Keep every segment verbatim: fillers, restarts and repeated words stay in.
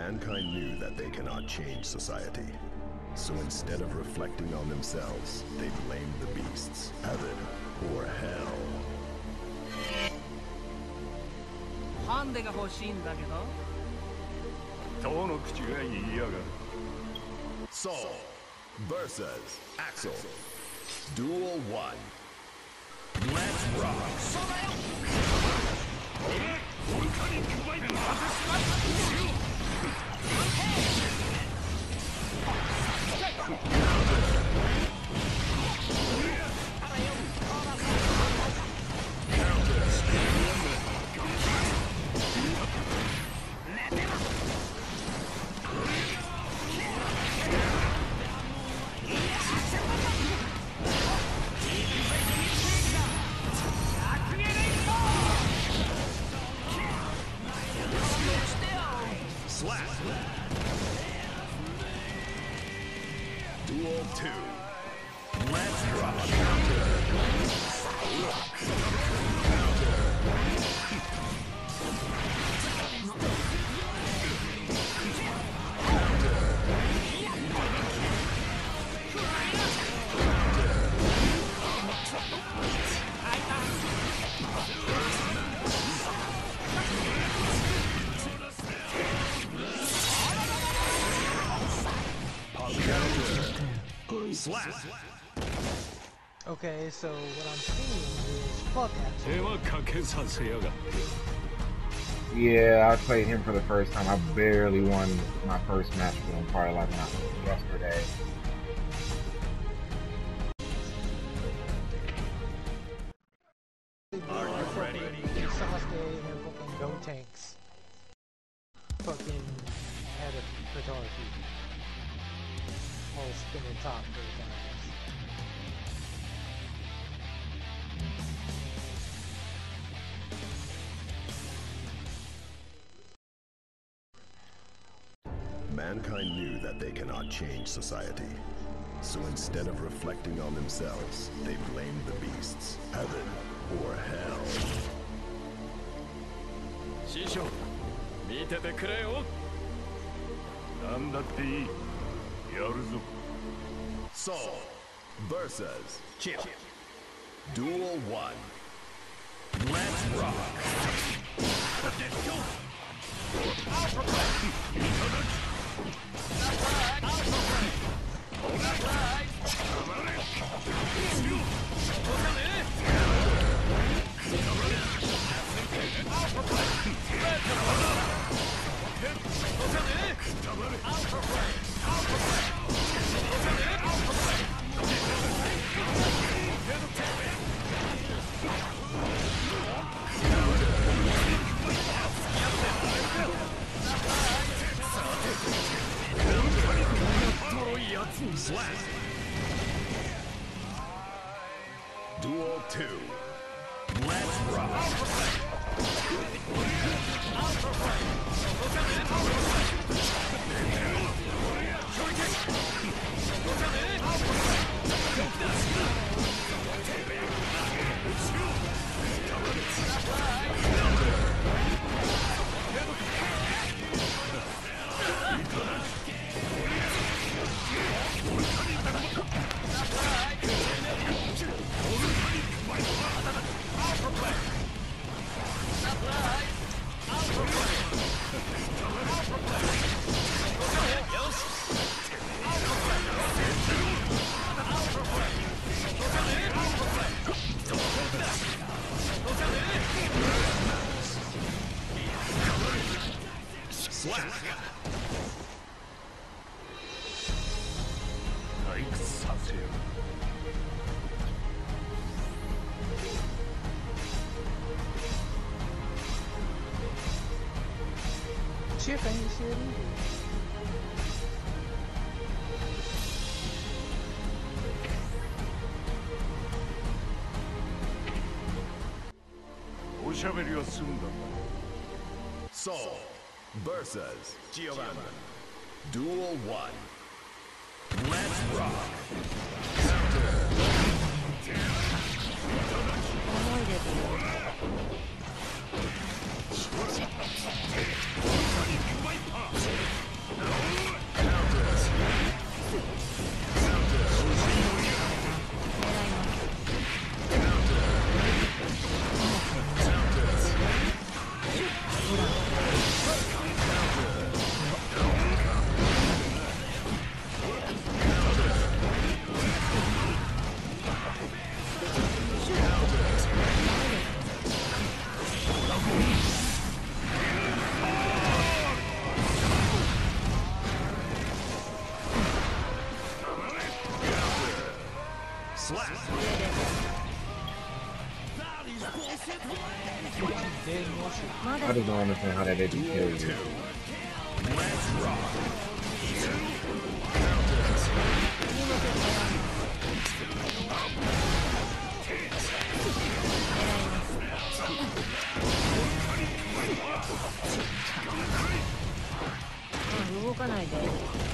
Mankind knew that they cannot change society. So instead of reflecting on themselves, they blamed the beasts, heaven or hell. ハンデが欲しいんだけど。 どの口が言いやがる。 Soul versus Axel. Duel one. Let's rock. そうだよ。 Duel two. Let's rock. Counter. Slap. Okay, so what I'm seeing is fuck Axel. Yeah, I played him for the first time. I barely won my first match with him, probably like not yesterday. Are you ready? Sasuke and fucking Go Tanks. Fucking had a fatality. All spinning top three times. Mankind knew that they cannot change society. So instead of reflecting on themselves, they blamed the beasts, heaven or hell. 師匠、見ててくれよ。なんだっていい。やるぞ。 Soul versus Chip. Duel one. Let's rock. Slap. Duel two. Let's rock. Slap. Chip ain't shit either. Soul versus Giovanna. Duel one. Let's rock. Counter. I just don't understand how that didn't kill you. 動かないで。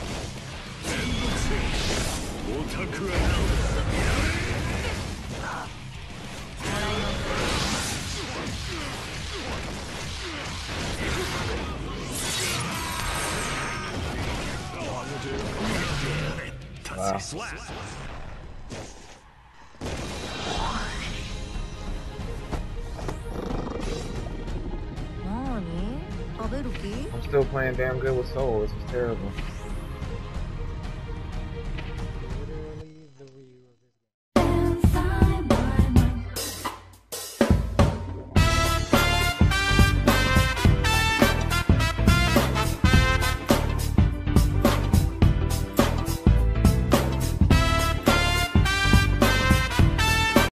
Wow. I'm still playing damn good with Soul. This is terrible.